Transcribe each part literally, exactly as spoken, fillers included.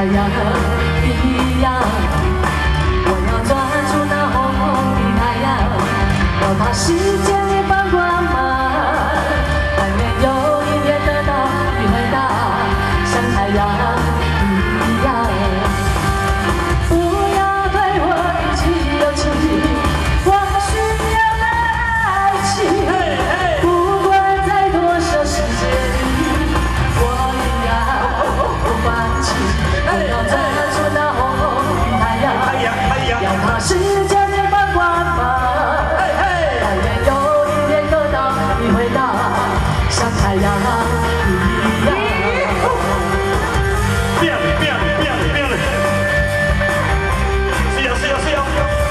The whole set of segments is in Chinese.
太阳一样。我要抓住那红红的太阳，让它世界里放光芒。但愿有一天得到你回答，像太阳一样。不要对我一起有情，我需要爱情。不管在多少世界里，我一样不放弃。我要抓住那红红的太阳，让它世界里放光芒。但愿有一天得到你回答，像太阳一样。 变了变了变了变了！是呀是呀是呀！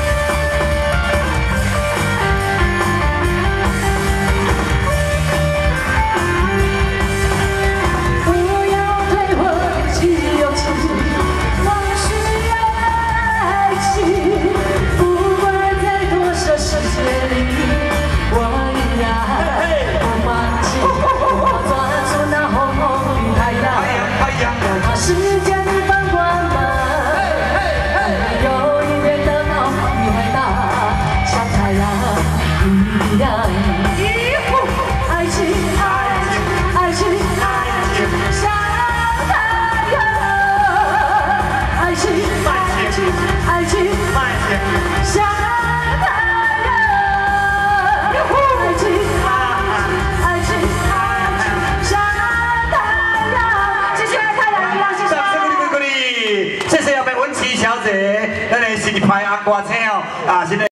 不要对我只有情，我需要爱情。不管在多少世界里，我一样不放弃。我要抓住那红红的太阳，让它世界里放光芒。但愿有一天得到你回答，像太阳一样。爱情，爱情，爱情，爱情，像太阳。爱情，爱情，爱情，像太阳。爱情，爱情，爱情，像太阳。谢谢太阳一样，谢谢。 掌声鼓励鼓励，谢谢我们文琪小姐，咱的新派红歌星哦，啊，现在。